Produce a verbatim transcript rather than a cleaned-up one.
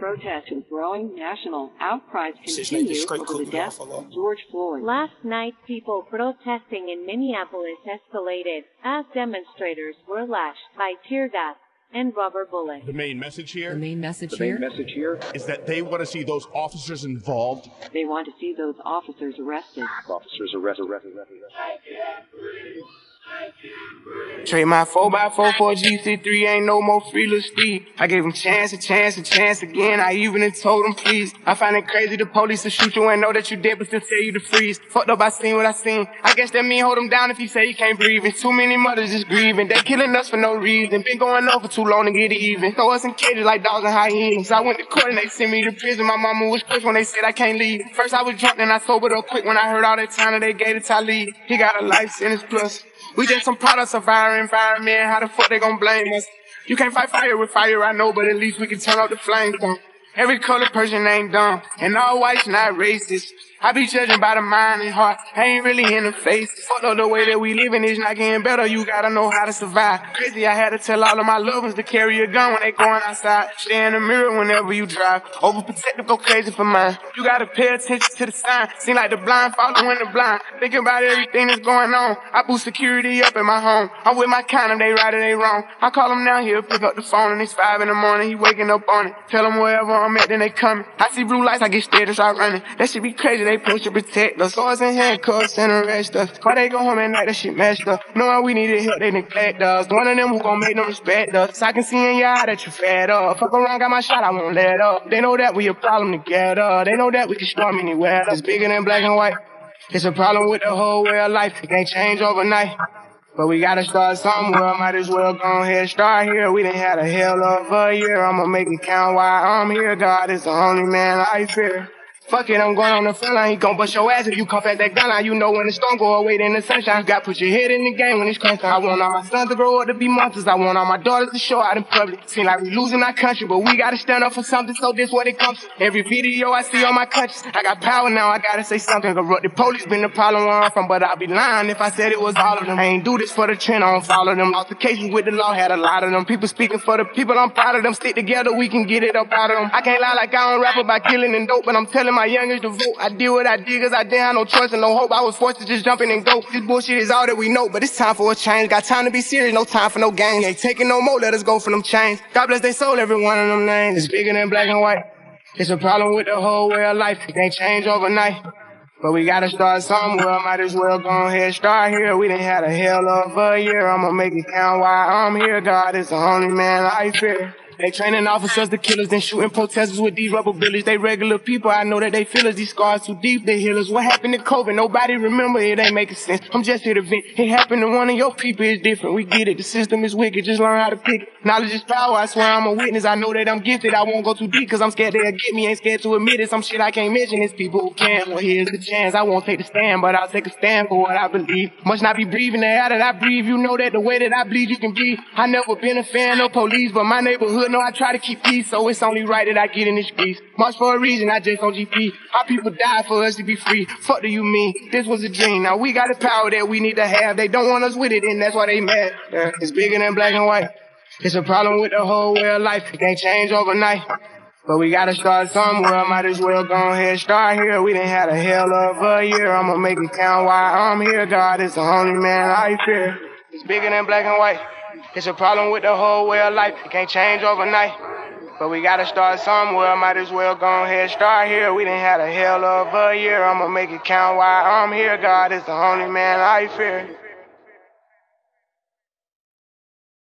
protest and growing national outcries continue over the death of George Floyd. Last night, people protesting in Minneapolis escalated as demonstrators were lashed by tear gas and rubber bullets. The main message here, the main message the here, main message here is that they want to see those officers involved. They want to see those officers arrested. Officers arrested. arrested, arrested, arrested. I can't breathe. I can't breathe. Trade my four by four for G C three, ain't no more free little Steve. I gave him chance, a chance, a chance again. I even told him please. I find it crazy the police will shoot you and know that you dead, but still tell you to freeze. Fucked up, I seen what I seen. I guess that mean hold him down if he say he can't breathe. And too many mothers just grieving. They killing us for no reason. Been going on for too long to get it even. Throw us in cages like dogs and hyenas. I went to court and they sent me to prison. My mama was quick when they said I can't leave. First I was drunk, then I sobered up quick when I heard all that time that they gave to Talib. He got a life sentence plus. We just some products of our environment. How the fuck they gon' blame us? You can't fight fire with fire, I know, but at least we can turn off the flames. Every colored person ain't dumb, and all whites not racist. I be judging by the mind and heart, I ain't really in the face. Fuck up the way that we living is not getting better, you gotta know how to survive. Crazy, I had to tell all of my loved ones to carry a gun when they going outside. Stay in the mirror whenever you drive. Overprotective, go crazy for mine. You gotta pay attention to the sign. Seem like the blind following the blind. Thinking about everything that's going on. I boost security up in my home. I'm with my kind of they right or they wrong. I call him now, he'll pick up the phone and it's five in the morning. He waking up on it. Tell him wherever I'm at, then they coming. I see blue lights, I get scared and start running. That shit be crazy, they push to protect us. Swords and handcuffs and arrest us. Why they go home at night, that shit messed up. Knowing we needed help, they neglect us. One of them who gon' make them respect us. I can see in your eye that you fed up. Fuck around, got my shot, I won't let up. They know that we a problem together. They know that we can storm anywhere. It's bigger than black and white. It's a problem with the whole way of life. It can't change overnight. But we gotta start somewhere, might as well go ahead, start here. We done had a hell of a year, I'ma make it count while I'm here. God is the only man I fear. Fuck it, I'm going on the front line, he gon' bust your ass if you cough at that gun line. You know when the storm go away, then the sunshine. You gotta put your head in the game when it's crunch time. I want all my sons to grow up to be monsters. I want all my daughters to show out in public. Seem like we losing our country, but we gotta stand up for something, so this what it comes to. Every video I see on my conscience, I got power now, I gotta say something. Corrupt the police been the problem where I'm from, but I'd be lying if I said it was all of them. I ain't do this for the trend, I don't follow them. Altercations with the law, had a lot of them. People speaking for the people, I'm proud of them. Stick together, we can get it up out of them. I can't lie like I don't rap about killing and dope, but I'm telling my youngest to vote. I did what I did cause I didn't have no choice and no hope. I was forced to just jump in and go. This bullshit is all that we know, but it's time for a change. Got time to be serious, no time for no games. Ain't taking no more, let us go for them chains. God bless they soul, every one of them names. It's bigger than black and white. It's a problem with the whole way of life. It can't change overnight. But we gotta start somewhere, might as well go ahead, start here. We done had a hell of a year, I'ma make it count while I'm here. God is the only man I fear. They training officers to killers, then shooting protesters with these rubber bullets. They regular people, I know that they feel us. These scars too deep, they heal us. What happened to COVID? Nobody remember, it ain't making sense. I'm just here to vent. It happened to one of your people, it's different. We get it, the system is wicked, just learn how to pick it. Knowledge is power, I swear I'm a witness. I know that I'm gifted, I won't go too deep, cause I'm scared they'll get me. Ain't scared to admit it, some shit I can't mention. It's people who can. Well, here's the chance, I won't take the stand, but I'll take a stand for what I believe. Must not be breathing the air that I breathe. You know that the way that I bleed, you can breathe. I never been a fan of police, but my neighborhood know I try to keep peace, so it's only right that I get in this streets. March for a reason, I just on G P. Our people died for us to be free. Fuck do you mean? This was a dream. Now we got the power that we need to have. They don't want us with it, and that's why they mad. Yeah, it's bigger than black and white. It's a problem with the whole way of life. It can't change overnight. But we gotta start somewhere, might as well go ahead, start here. We done had a hell of a year, I'ma make it count while I'm here. God is the only man I fear. It's bigger than black and white. It's a problem with the whole way of life. It can't change overnight. But we gotta start somewhere, might as well go ahead, start here. We done had a hell of a year, I'ma make it count while I'm here. God is the only man I fear.